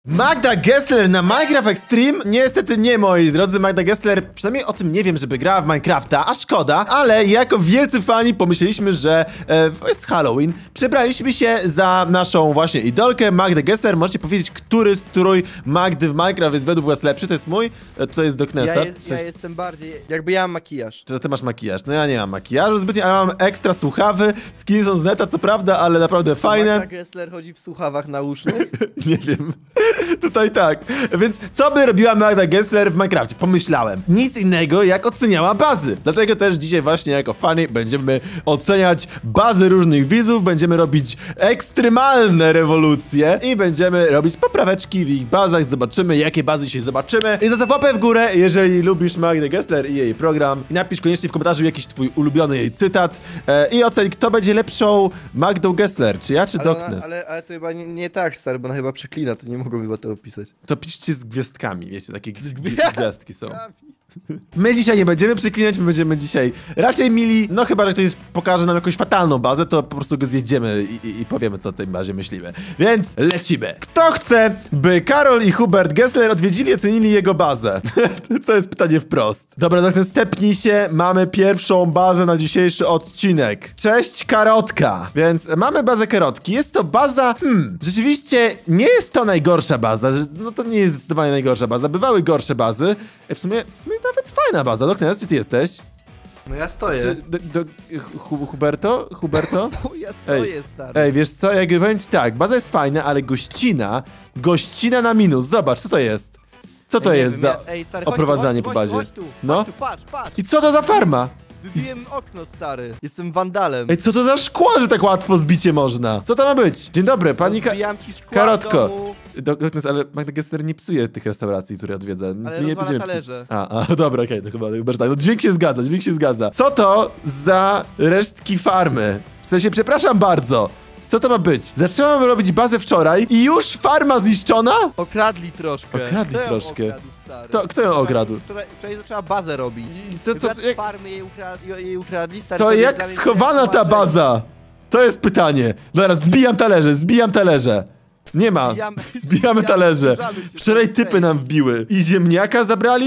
Magda Gessler na Minecraft Extreme? Niestety nie, moi drodzy. Magda Gessler, przynajmniej o tym nie wiem, żeby grała w Minecrafta, a szkoda, ale jako wielcy fani pomyśleliśmy, że jest Halloween. Przebraliśmy się za naszą właśnie idolkę, Magdę Gessler. Możecie powiedzieć, który strój Magdy w Minecraft jest według was lepszy? To jest mój, tutaj jest Doknesa. Ja jestem bardziej, jakby ja mam makijaż. Czy ty masz makijaż? No ja nie mam makijażu zbytnio, ale mam ekstra słuchawy, skiny są z neta, co prawda, ale naprawdę fajne. Magda Gessler chodzi w słuchawach nausznych? Nie wiem. Tutaj tak. Więc co by robiła Magda Gessler w Minecrafcie? Pomyślałem. Nic innego jak oceniała bazy. Dlatego też dzisiaj właśnie jako fani będziemy oceniać bazy różnych widzów, będziemy robić ekstremalne rewolucje i będziemy robić popraweczki w ich bazach. Zobaczymy, jakie bazy dzisiaj zobaczymy. I zostaw łapę w górę, jeżeli lubisz Magdę Gessler i jej program. I napisz koniecznie w komentarzu jakiś twój ulubiony jej cytat i oceń, kto będzie lepszą Magdą Gessler, czy ja, czy Doknes. Ale to chyba nie tak, stary, bo ona chyba przeklina, to nie mogą chyba tego pisać. To piszcie z gwiazdkami, wiecie, takie gwiazdki są. My dzisiaj nie będziemy przeklinać, my będziemy dzisiaj raczej mili, no chyba, że ktoś pokaże nam jakąś fatalną bazę, to po prostu go zjedziemy i powiemy, co o tej bazie myślimy. Więc lecimy. Kto chce, by Karol i Hubert Gessler odwiedzili i ocenili jego bazę? To jest pytanie wprost. Dobra, Doknes, stepnij się, mamy pierwszą bazę na dzisiejszy odcinek. Cześć, Karotka. Więc mamy bazę Karotki, jest to baza, rzeczywiście nie jest to najgorsza baza, no to nie jest zdecydowanie najgorsza baza, bywały gorsze bazy. W sumie nawet fajna baza. Doknes, gdzie ty jesteś? No ja stoję. Huberto? O, ja stoję, stary. Ej, wiesz co, jakby powiem ci tak, baza jest fajna, ale gościna na minus. Zobacz, co to jest? Co to jest za oprowadzanie po bazie? Chodź tu, patrz. I co to za farma? Wybiłem okno, stary. Jestem wandalem. Ej, co to za szkło, że tak łatwo zbicie można? Co to ma być? Dzień dobry, pani Karotko. Doknes, ale Magda Gessler nie psuje tych restauracji, które odwiedza. Ale nie będziemy talerze. Dobra, okej, to chyba tak. No dźwięk się zgadza. Co to za resztki farmy? W sensie, przepraszam bardzo. Co to ma być? Zaczęłam robić bazę wczoraj i już farma zniszczona? Okradli troszkę. Kto ją okradł? Wczoraj zaczęła bazę robić. Farmy jej ukradli, stary. To jak schowana ta baza? To jest pytanie. Zaraz, zbijam talerze. Nie ma. Zbijamy talerze. Wczoraj typy nam wbiły. I ziemniaka zabrali?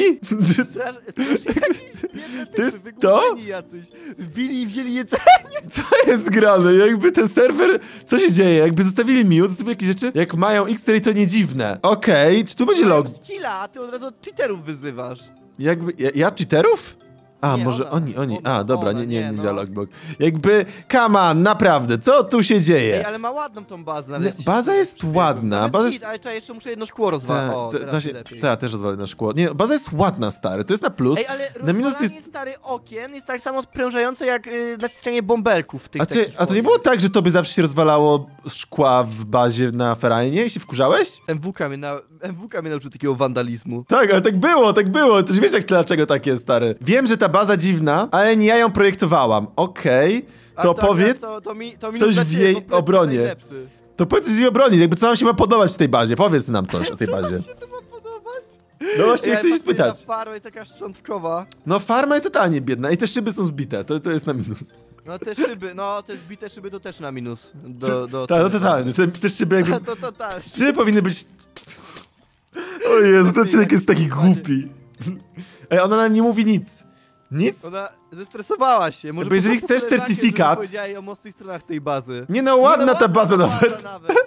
To jest to? Wbili i wzięli jedzenie. Co jest grane? Jakby ten serwer... Co się dzieje? Jakby zostawili mute, zostawili jakieś rzeczy? Jak mają X-ray, to nie dziwne. Okej, czy tu będzie log? Skilla, a ty od razu cheaterów wyzywasz. Jakby... Ja cheaterów? A, nie, może oni. Dobra, nie no. działa logblock. Jakby, come on, naprawdę, co tu się dzieje? Ej, ale ma ładną tą bazę. Nawet baza jest ładna, baza jest... Ale jeszcze muszę jedno szkło rozwalić. Tak, też rozwalę na szkło. Nie, baza jest ładna, stary, to jest na plus. Ej, ale na minus jest... stary okien jest tak samo sprężające jak naciskanie bąbelków w tych A to nie było tak, że tobie zawsze się rozwalało szkła w bazie na Ferajnie i się wkurzałeś? MWK mnie nauczył takiego wandalizmu. Tak, ale tak było. Też wiesz dlaczego tak jest, stary. Wiem, że ta baza dziwna, ale nie ja ją projektowałam. Okej, to powiedz coś w jej obronie. To powiedz coś w jej obronie, jakby co nam się ma podobać w tej bazie. Powiedz nam coś o tej bazie. Co się to ma podobać? No właśnie, chcę się spytać. Farma jest taka szczątkowa. No farma jest totalnie biedna i te szyby są zbite, to jest na minus. No te zbite szyby to też na minus. Tak, no totalnie, te szyby jakby... To totalnie. Szyby powinny być... O Jezu, ten odcinek jest taki głupi. Ej, ona nam nie mówi nic. Nic? Ona zestresowała się. Może jeżeli chcesz certyfikat... powiedziała o mocnych stronach tej bazy. Nie no, ładna ta baza nawet.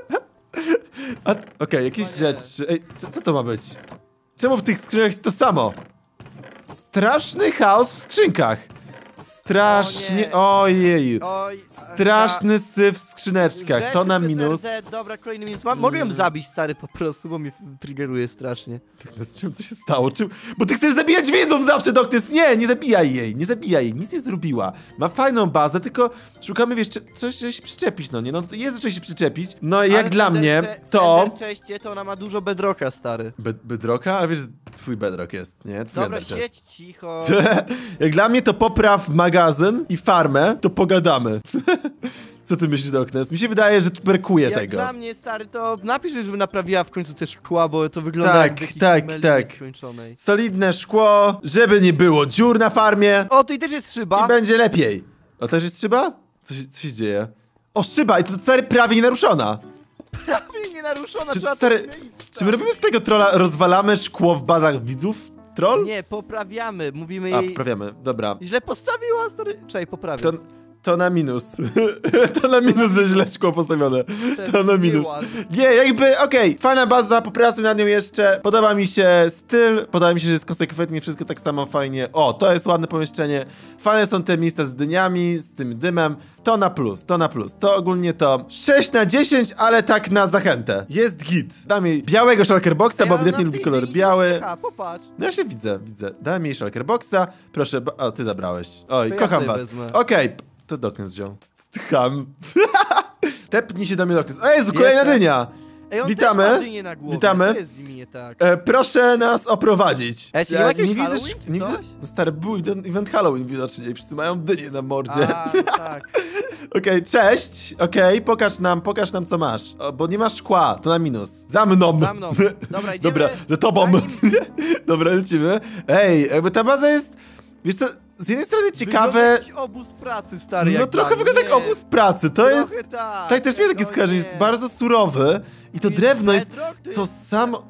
Okej, jakieś rzeczy... Ej, co to ma być? Czemu w tych skrzynkach to samo? Straszny chaos w skrzynkach. Strasznie... Ojeju. Straszny syf w skrzyneczkach. To na minus. Dobra, kolejny minus. Mogę ją zabić, stary, po prostu, bo mnie triggeruje strasznie. Z czym co się stało? Bo ty chcesz zabijać widzów zawsze, Doknes! Nie zabijaj jej, nic nie zrobiła. Ma fajną bazę, tylko szukamy, wiesz, coś, żeby się przyczepić, no nie? No jest do czegoś się przyczepić. No jak dla mnie, to... to ona ma dużo bedrocka, stary. Bedrocka? Ale wiesz, twój bedrock jest, nie? Twój dobra, siedź cicho. Jak dla mnie to popraw magazyn i farmę, to pogadamy. Co ty myślisz, Doknes? Mi się wydaje, że tu brakuje tego. Dla mnie, stary, to napisz, żeby naprawiła w końcu te szkła, bo to wygląda jak skończonej. Solidne szkło, żeby nie było dziur na farmie. O, tu i też jest szyba. I będzie lepiej. O, też jest szyba? Co się dzieje? O, szyba! I to stary prawie nie naruszona. Prawie nienaruszona, Czy, trzeba stary, to zmienić, czy my robimy z tego trolla, rozwalamy szkło w bazach widzów? Troll? Nie, poprawiamy, mówimy A, jej... poprawiamy, dobra. Źle postawiła, stary. Czekaj, poprawię. To na minus. To na minus, że źle szkło postawione. To na minus. Nie, jakby, okej, fajna baza, popracuj nad nią jeszcze. Podoba mi się styl, podoba mi się, że jest konsekwentnie wszystko tak samo fajnie. O, to jest ładne pomieszczenie. Fajne są te miejsca z dyniami, z tym dymem. To na plus, to na plus. To ogólnie to 6 na 10, ale tak na zachętę. Jest git. Dam jej białego shulker boxa, bo ewidentnie lubi kolor biały. Popatrz. No ja się widzę. Dałem jej shulker boxa. Proszę, o, ty zabrałeś. Oj, To ja kocham sobie was. wezmę. Okej. To Doknes wziął. Ham. Tepnij się do mnie, Doknes. O Jezu, kolejna dynia! Ej, on witamy. Też ma dynię na głowie. Witamy. To jest z nimi nie tak. Proszę nas oprowadzić. Ej, czy nie ma jakiegoś widzę, Halloween, czy nie widzę. coś? No stary, był event Halloween widocznie. Wszyscy mają dynię na mordzie. A, no tak. Okej, cześć. Okej, pokaż nam co masz. O, bo nie masz szkła, to na minus. Za mną. Za mną. Dobra, idziemy. Dobra, za tobą. Dobra, lecimy. Ej, jakby ta baza jest... Wiesz co, z jednej strony ciekawe... Jakiś obóz pracy, stary, No jak trochę dla wygląda mnie. jak obóz pracy, to Trochę jest... tak. Tak, też mnie takie No skojarzenie, nie. jest bardzo surowy i to jest drewno jest... bedrock, To jest- samo...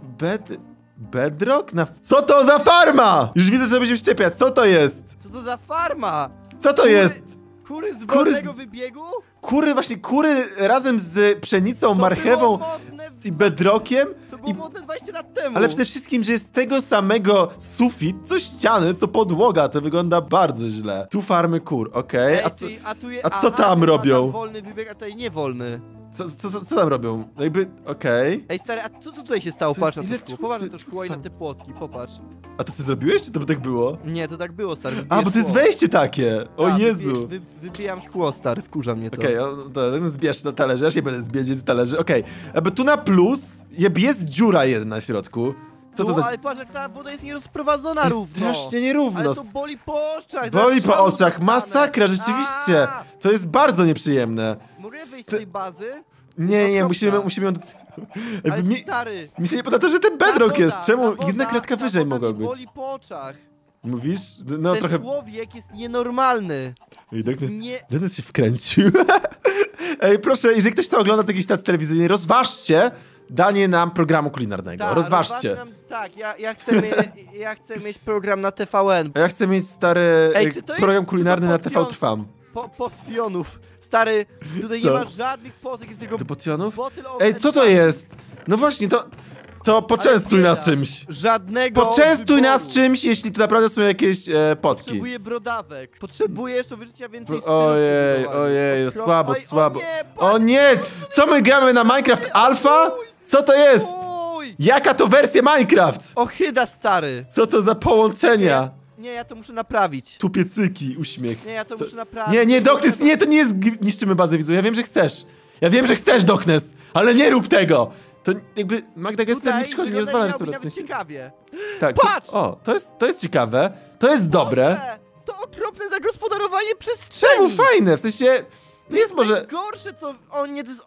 Bedrock? Co to za farma? Już widzę, że będziemy szczepiać, co to jest? Co to za farma? Co to jest? Kury z Kury z- wolnego wybiegu? Kury razem z pszenicą, To marchewą było modne i bedrockiem? To było modne 20 lat temu. Ale przede wszystkim, że jest tego samego sufit, co ściany, co podłoga, to wygląda bardzo źle. Tu farmy kur, okej. Ej, A co... a co tam tu ma robią? Tam wolny wybieg, a tutaj niewolny. Co tam robią? Jakby, okej. Ej, stary, a co tutaj się stało? Co Patrz na jest- to ile- szkło. Popatrz na to czy- szkło i na te płotki, popatrz. A to ty zrobiłeś, czy to by tak było? Nie, to tak było, stary. A, wybijesz bo to jest szkło. wejście takie! O A, Jezu! Wybijam szkło, stary, wkurza mnie to. Okej, to zbierz na talerze, ja się będę zbierać z talerzy, okej. Jakby tu na plus, jest dziura jedna w środku. Co to za... Ale patrz, jak ta woda jest nierozprowadzona jest równo. strasznie nierówno. Ale to boli po oczach. Boli po zaraz oczach, szału masakra, dostanę. rzeczywiście. A! To jest bardzo nieprzyjemne. Mogę wyjść z tej bazy? Nie, No, musimy ją... Ale Jakby stary, mi się nie podoba to, że ten ta bedrock woda, jest. Czemu ta woda- jedna kratka ta wyżej woda mogła mi być? boli po oczach. Mówisz? No Ten trochę... człowiek jest nienormalny. Ej, Nie- Dennis się wkręcił. Ej, proszę, jeżeli ktoś to ogląda z jakiejś stacji telewizyjnej, rozważcie danie nam programu kulinarnego. Tak, rozważcie. rozważam- Tak, ja chcę mieć program na TVN. A ja chcę mieć stary Ej, czy to jest- program kulinarny to na potion? TV Trwam. Potionów. Stary, tutaj Co? nie ma żadnych potek, jest tylko Do potionów? bottle of Ej, co to jest? No właśnie, to poczęstuj bieda. nas czymś. Żadnego Poczęstuj nas wyboru. czymś, jeśli tu naprawdę są jakieś potki. Potrzebuję brodawek. Potrzebujesz do wyżycia więcej stylu Ojej, spróbowania. ojej, Okropne. słabo, Oj, słabo. O nie, O nie! Co my gramy na Minecraft Alpha? Co to jest? Uj! Jaka to wersja Minecraft? Ochyda, stary. Co to za połączenia? Nie, ja to muszę naprawić. Tu piecyki, uśmiech. Nie, ja to Co? muszę naprawić. Nie, Doknes, nie, to nie jest... Niszczymy bazę widzów, ja wiem, że chcesz. Ja wiem, że chcesz, Doknes, ale nie rób tego. To jakby Magda Gessler nie przychodzi, nie rozwala miało być restauracji. nawet ciekawie. Tak, Patrz! to jest ciekawe, to jest dobre. Boże, to okropne zagospodarowanie przestrzeni. Czemu fajne? W sensie, to jest może... Gorsze co... O nie, to jest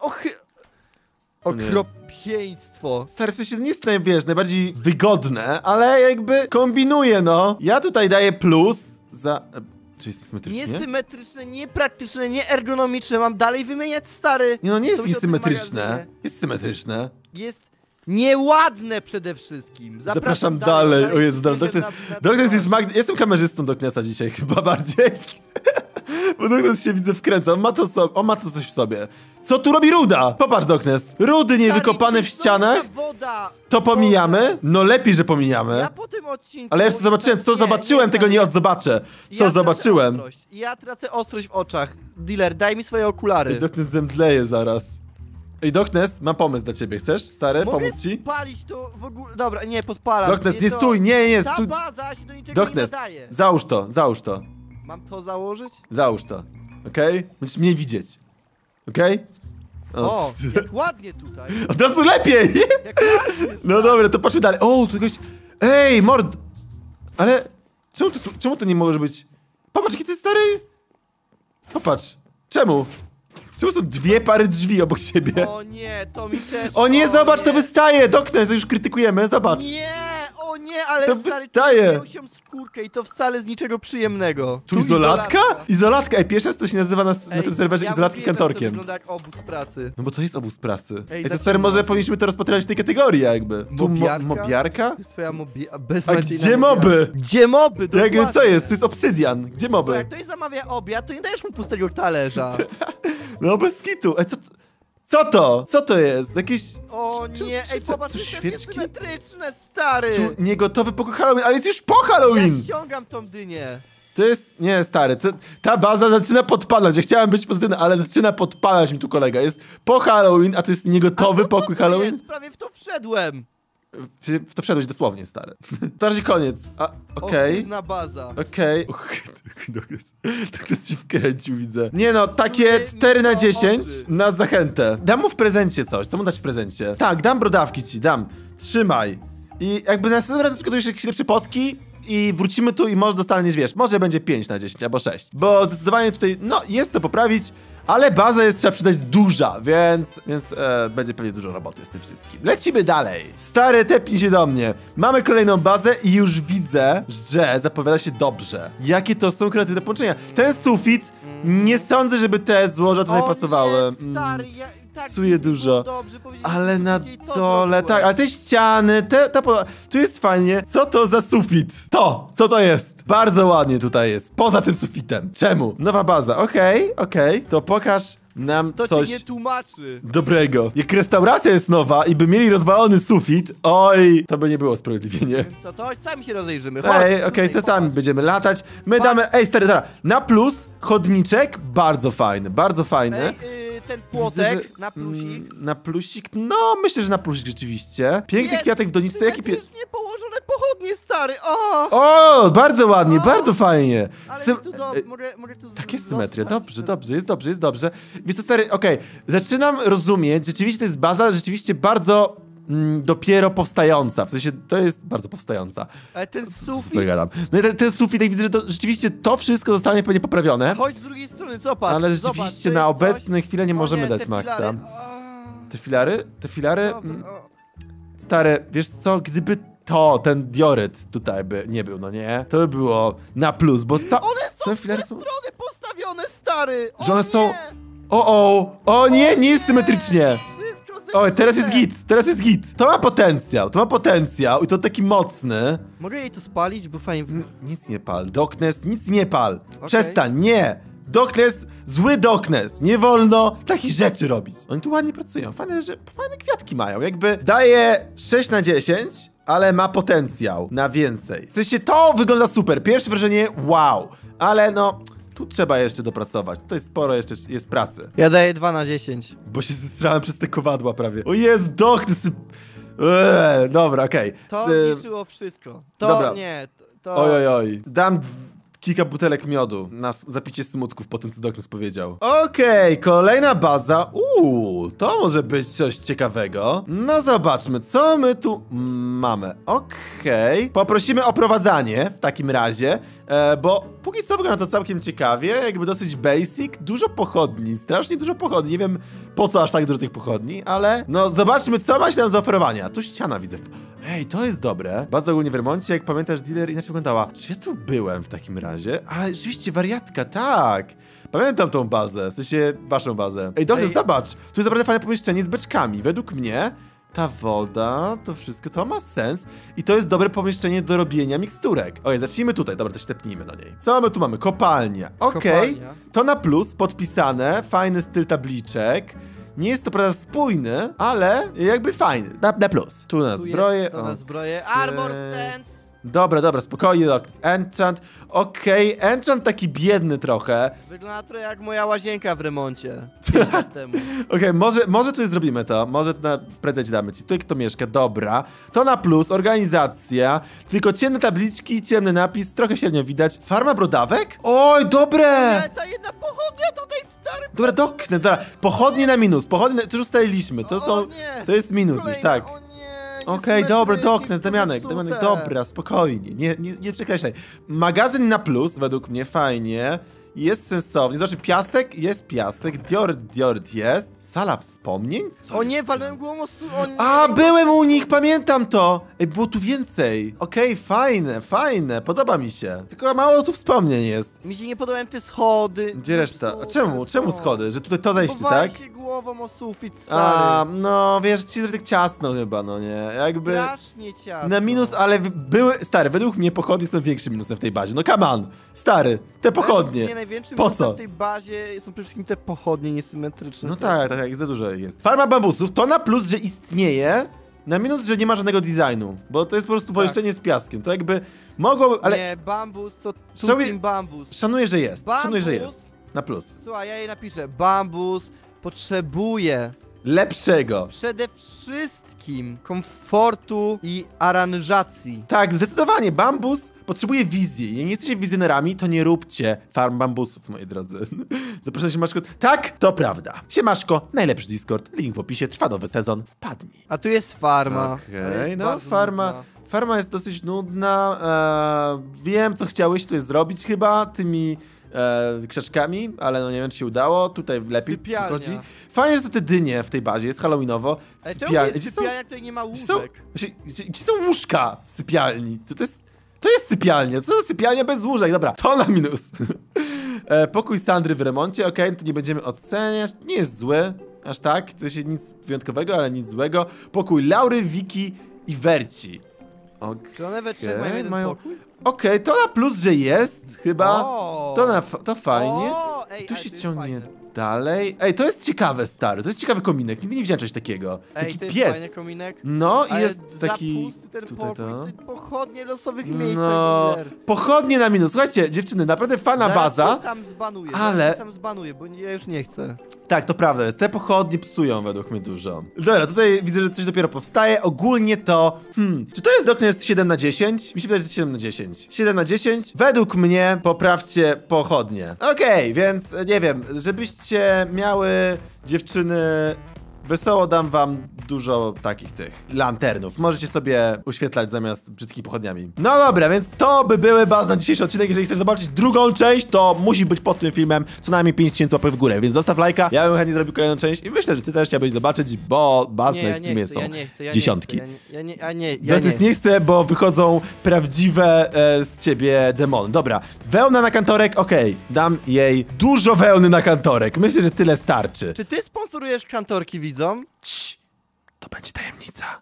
O nie. okropieństwo. Stary, w sensie, to nie jest, wiesz, najbardziej wygodne, ale jakby kombinuje, no. Ja tutaj daję plus za... Czy jest to symetrycznie? Niesymetryczne, niepraktyczne, nieergonomiczne. Mam dalej wymieniać, stary. Nie, no nie jest To mi się o tym niesymetryczne. magazynie. Jest symetryczne. Jest nieładne przede wszystkim. Zapraszam dalej. O Jezu, Doknes Doknes jest Magda... Jestem kamerzystą Doknesa dzisiaj chyba bardziej. Bo Doknes się widzę wkręca, on ma to coś w sobie. Co tu robi ruda? Popatrz, Doknes. Rudy niewykopane w ścianach. Woda. To pomijamy? No lepiej, że pomijamy. Ja po tym odcinku... Ale ja jeszcze zobaczyłem, co zobaczyłem, tego nie odzobaczę. Co zobaczyłem? Ja tracę ostrość w oczach. Dealer, daj mi swoje okulary. Ej, Doknes zemdleje zaraz. Ej, Doknes, mam pomysł dla ciebie. Chcesz, stary, Mogę pomóc ci? spalić to w ogóle... Dobra, nie, podpalam. Doknes, nie to- stój, nie, Ta stój. baza się do niczego nie Doknes, nadaje. załóż to. Mam to założyć? Załóż to. Okej? Będziesz mnie widzieć. Okej? O, jak ładnie tutaj. Od razu lepiej! Jak ładnie. No dobra, to patrzmy dalej. O, tu jakaś... Ej, mord! Ale... Czemu to nie może być... Popatrz, jaki ty stary... Popatrz. Czemu? Czemu są dwie pary drzwi obok siebie? O nie, to mi też... O nie, zobacz, to nie. wystaje! Doknes, już krytykujemy, zobacz. Nie, o nie, ale To stary, wystaje. miał się skórkę i to wcale z niczego przyjemnego. Tu izolatka? Izolatka! Ej, pierwszy raz to się nazywa na tym serwerze izolatki kantorkiem. To wygląda jak obóz pracy. No bo to jest obóz pracy. Ej, to zaczynamy. stary, może powinniśmy to rozpatrywać w tej kategorii jakby. Tu Mobiarka? mobiarka? To jest twoja A beznadziejna gdzie moby? Gdzie moby? Jak, co jest? Tu jest obsydian. Gdzie Bo moby? jak ktoś zamawia obiad, to nie dajesz mu pustego talerza. No bez kitu. Ej, co to? Co to jest? Jakieś... O nie, ej, popatrz, są to jest świeczki? symetryczne, stary. Tu niegotowy po Halloween, ale jest już po Halloween! Ja ściągam tą dynię. To jest... Nie, stary, ta baza zaczyna podpalać. Ja chciałem być pozytywny, ale zaczyna podpalać mi tu kolega. Jest po Halloween, a to jest niegotowy pokój Halloween? Jest, prawie w to wszedłem. W to wszedłeś dosłownie, stary. To razie koniec. Okej. Na baza. Okej. Tak to ci wkręcił, widzę. Nie no, takie 4 na 10 na zachętę. Dam mu w prezencie coś. Co mu dać w prezencie? Tak, dam brodawki ci, dam. Trzymaj. I jakby następnym razem przygotujesz jakieś lepsze potki i wrócimy tu i może dostaniesz, wiesz, może będzie 5 na 10 albo 6. Bo zdecydowanie tutaj, no, jest co poprawić. Ale baza jest, trzeba przydać duża, więc będzie pewnie dużo roboty z tym wszystkim. Lecimy dalej. Stary, tepnij się do mnie. Mamy kolejną bazę i już widzę, że zapowiada się dobrze. Jakie to są kreatywne połączenia. Ten sufit, nie sądzę, żeby te złoża tutaj pasowały. Nie, stary, tak psuje dużo. Dobrze, ale na dole, tak, ale te ściany, tu jest fajnie. Co to za sufit? Co to jest? Bardzo ładnie tutaj jest, poza tym sufitem. Czemu? Nowa baza, okej, to pokaż nam to coś ci nie tłumaczy. dobrego. Jak restauracja jest nowa i by mieli rozwalony sufit, oj, to by nie było sprawiedliwie. Co to? Sami się rozejrzymy. Ej, okej, to sami będziemy latać. My damy, ej stary, dobra, na plus chodniczek, bardzo fajny, bardzo fajny. Ej, ten płotek widzę, że, na plusik. Na plusik? No, myślę, że na plusik rzeczywiście. Piękny kwiatek w doniczce, jaki pięknie położone pochodnie, stary. O, bardzo ładnie, bardzo fajnie. Mogę tu tak jest symetria, dobrze, jest dobrze. Wiesz co, stary, okej, zaczynam rozumieć, rzeczywiście to jest baza, rzeczywiście bardzo dopiero powstająca, w sensie to jest bardzo powstająca. Ale ten sufit... No i ten sufit, jak widzę, że to rzeczywiście to wszystko zostanie pewnie poprawione. Chodź z drugiej strony, zobacz. Ale rzeczywiście na obecne chwile nie możemy dać maksa. Te filary? Stary, wiesz co, gdyby ten dioryt tutaj by nie był, no nie? To by było na plus, bo One są w strony postawione, stary! Że one są... O nie, nie jest symetrycznie! O, teraz jest git. To ma potencjał i to taki mocny. Mogę jej to spalić, bo fajnie... Nic nie pal, Darkness, nic nie pal. Okay. Przestań, nie! Darkness, zły Darkness, nie wolno takich rzeczy robić. Oni tu ładnie pracują, fajne kwiatki mają, jakby daje 6 na 10, ale ma potencjał na więcej. W sensie to wygląda super, pierwsze wrażenie wow, ale no... Tu trzeba jeszcze dopracować. Tutaj sporo jeszcze jest pracy. Ja daję 2 na 10. Bo się zestrałem przez te kowadła prawie. O Jezu, Darkness! Dobra, okej. To zniszczyło wszystko. Dobra. Nie, Oj. Dam kilka butelek miodu na zapicie smutków po tym, co Darkness powiedział. Okej, kolejna baza. To może być coś ciekawego. No zobaczmy, co my tu mamy. Okej. Poprosimy o prowadzanie w takim razie, bo póki co wygląda to całkiem ciekawie, jakby dosyć basic. Dużo pochodni, strasznie dużo pochodni. Nie wiem, po co aż tak dużo tych pochodni, ale no zobaczmy, co ma się nam do oferowania. Tu ściana widzę. Ej, to jest dobre. Baza ogólnie w remoncie, jak pamiętasz, dealer inaczej wyglądała. Czy ja tu byłem w takim razie? A, rzeczywiście, wariatka, tak. Pamiętam tą bazę, w sensie waszą bazę. Ej, dobrze, zobacz. Tu jest naprawdę fajne pomieszczenie z beczkami. Według mnie ta woda, to wszystko, to ma sens. I to jest dobre pomieszczenie do robienia miksturek. Ojej, zacznijmy tutaj, dobra, to się tepnijmy do niej. Co my tu mamy? Kopalnia. Okej, to na plus, podpisane, fajny styl tabliczek. Nie jest to prawda spójny, ale jakby fajny. Na plus. Tu na zbroję. Tu na zbroję. Armor stand. Dobra, spokojnie. Enchant. Okej, enchant taki biedny trochę. Wygląda trochę jak moja łazienka w remoncie. Okej, może tu zrobimy to. Może to w prezencie damy ci. Tutaj kto mieszka, dobra. To na plus, organizacja. Tylko ciemne tabliczki, ciemny napis, trochę średnio widać. Farma brodawek? Oj, dobre! Ale ta jedna pochodnia tutaj, stary. Dobra, dobra. Pochodnie na minus. Pochodnie, to już ustaliliśmy. To jest minus już, tak. Okej, dobra, Darkness, Damianek, dobra, spokojnie, nie przekreślaj. Magazyn na plus, według mnie, fajnie. Jest sensownie, znaczy piasek, jest piasek, dioryt jest. Sala wspomnień? O nie, walnąłem głową byłem u nich, pamiętam to! Ej, było tu więcej. Okej, fajne, fajne, podoba mi się. Tylko mało tu wspomnień jest. Mi się nie podobają te schody. Gdzie reszta? A czemu schody? Że tutaj to zejście, tak? się głową o sufit, stary. A, no wiesz, ci tak ciasno chyba, no nie? Jakby... Strasznie ciasno. Na minus, ale były... Stary, według mnie pochodnie są większym minusem w tej bazie. No come on, stary, te pochodnie. Nie, największym po minusem co? w tej bazie są przede wszystkim te pochodnie niesymetryczne. No tak, za dużo jest. Farma bambusów to na plus, że istnieje, na minus, że nie ma żadnego designu, bo to jest po prostu pomieszczenie z piaskiem. To jakby mogło, ale... Nie, bambus to Tukin bambus. Szanuję, że jest. Bambus? Szanuję, że jest. Na plus. Słuchaj, ja jej napiszę. Bambus potrzebuje Lepszego. przede wszystkim komfortu i aranżacji. Tak, zdecydowanie. Bambus potrzebuje wizji. Jeśli nie jesteście wizjonerami, to nie róbcie farm bambusów, moi drodzy. Zapraszam się, Siemaszko. Tak, to prawda. Siemaszko, najlepszy Discord. Link w opisie, trwa nowy sezon. Wpadnij. A tu jest farma. Okej, no farma. Farma jest dosyć nudna. Wiem, co chciałeś tutaj zrobić chyba tymi krzaczkami, ale no nie wiem, czy się udało. Tutaj lepiej wychodzi. Fajnie, że są te dynie w tej bazie, jest halloweenowo. Sypialnia, jak tutaj nie ma łóżek? Gdzie są łóżka w sypialni? To jest sypialnia. Co za sypialnia bez łóżek? Dobra, to na minus. Pokój Sandry w remoncie, okej, to nie będziemy oceniać. Nie jest zły, aż tak. To się nic wyjątkowego, ale nic złego. Pokój Laury, Wiki i Werci. Czy one we trzech mają jeden pokój? Okej, to na plus, że jest, chyba. To fajnie. Ej, tu się ciągnie dalej. Ej, to jest ciekawe, stary. To jest ciekawy kominek. Nigdy nie widziałem czegoś takiego. Taki to jest piec. fajny kominek. No ale i jest taki... ten tutaj pokój, to. te pochodnie losowych miejsc. No, pochodnie na minus. Słuchajcie, dziewczyny, naprawdę fajna baza. Sam zbanuję, bo ja już nie chcę. Tak, to prawda jest. Te pochodnie psują według mnie dużo. Dobra, tutaj widzę, że coś dopiero powstaje. Ogólnie to... Czy to jest okno jest 7 na 10? Mi się wydaje, że jest 7 na 10. 7 na 10? Według mnie poprawcie pochodnie. Okej, więc nie wiem, żebyście miały dziewczyny... Wesoło dam wam dużo takich tych lanternów. Możecie sobie uświetlać zamiast brzydkimi pochodniami. No dobra, więc to by były bazy na dzisiejszy odcinek. Jeżeli chcesz zobaczyć drugą część, to musi być pod tym filmem co najmniej 5000 łapek w górę. Więc zostaw lajka, ja bym chętnie zrobił kolejną część i myślę, że ty też chciałbyś zobaczyć, bo baz na Steamie są dziesiątki. Nie chcę, bo wychodzą prawdziwe z ciebie demony. Dobra, wełna na kantorek, okej. Dam jej dużo wełny na kantorek. Myślę, że tyle starczy. Czy ty sponsorujesz kantorki widzom? Cii, to będzie tajemnica.